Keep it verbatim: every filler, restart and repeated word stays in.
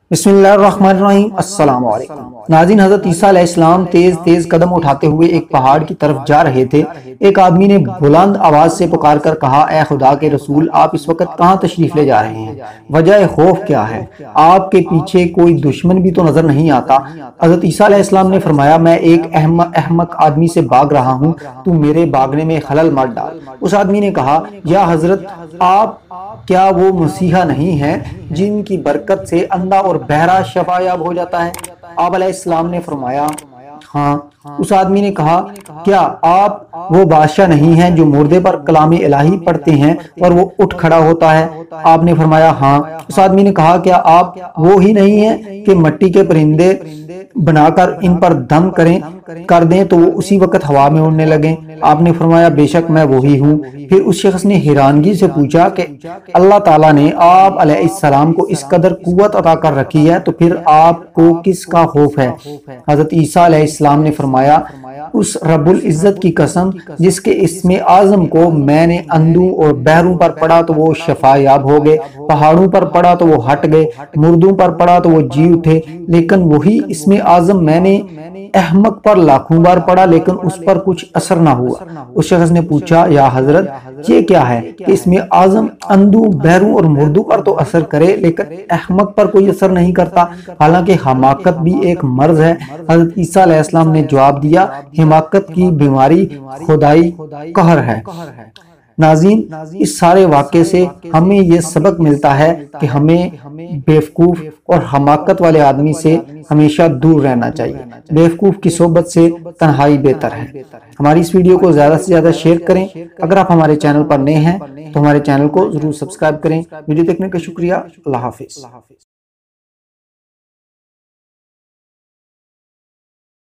बिस्मिल्लाहिर्रहमानिर्रहीम। अस्सलाम वालेकुम नाज़रीन, हज़रत ईसा अलैहिस्सलाम तेज तेज कदम उठाते हुए एक पहाड़ की तरफ जा रहे थे। एक आदमी ने बुलंद आवाज से पुकार कर कहा, ए खुदा के रसूल, आप इस वक्त कहाँ तशरीफ ले जा रहे हैं? वजह खौफ क्या है? आपके पीछे कोई दुश्मन भी तो नजर नहीं आता। हज़रत ईसा अलैहिस्सलाम ने फरमाया, मैं एक अहमक अहमक आदमी से भाग रहा हूँ, तू मेरे भागने में खलल मत डाल। उस आदमी ने कहा, या हजरत, आप क्या वो मसीहा नहीं है जिनकी बरकत से अंधा और बहरा शफायाब हो जाता है? आप अलैहिस्सलाम ने फरमाया, हाँ। उस आदमी ने कहा, क्या आप वो बादशाह नहीं हैं जो मुर्दे पर कलाम इलाही पढ़ते हैं और वो उठ खड़ा होता है? आपने फरमाया, हाँ। उस आदमी ने कहा, क्या आप वो ही नहीं हैं कि मिट्टी के परिंदे बनाकर इन पर दम करें कर दें तो वो उसी वक्त हवा में उड़ने लगे? आपने फरमाया, बेशक मैं वही हूँ। फिर उस शख्स ने हैरानगी से पूछा कि अल्लाह ताला ने आप अलैहिस्सलाम को इस कदर कुव्वत अता कर रखी है, तो फिर आपको किसका खौफ है? हजरत ईसा अलैहिस्सलाम ने फरमाया, उस रब्बुल इज्जत की कसम जिसके इसमें आजम को मैंने अंधों और बहरों पर पढ़ा तो वो शफायाब हो गए, पहाड़ों पर पढ़ा तो वो हट गए, मुर्दों पर पढ़ा तो वो जी उठे। लेकिन वही इसमें आजम मैंने अहमक पर लाखों बार पढ़ा लेकिन उस पर कुछ असर ना हुआ। उस शख्स ने पूछा, या हजरत, ये क्या है कि इसमें आजम अंधों, बहरों और मुर्दों पर तो असर करे लेकिन अहमक पर कोई असर नहीं करता? हालांकि हमाकत भी एक मर्ज है। हजरत ईसा अलैहिस्सलाम ने जवाब दिया, हिमाकत की बीमारी खुदाई कहर है। नाज़रीन, इस सारे वाक़े से हमें ये सबक मिलता है कि हमें बेवकूफ़ और हमाकत वाले आदमी से हमेशा दूर रहना चाहिए। बेवकूफ़ की सोबत से तन्हाई बेहतर है। हमारी इस वीडियो को ज़्यादा से ज़्यादा शेयर करें। अगर आप हमारे चैनल पर नए हैं तो हमारे चैनल को ज़रूर सब्सक्राइब करें। वीडियो देखने का शुक्रिया। अल्लाह हाफिज़।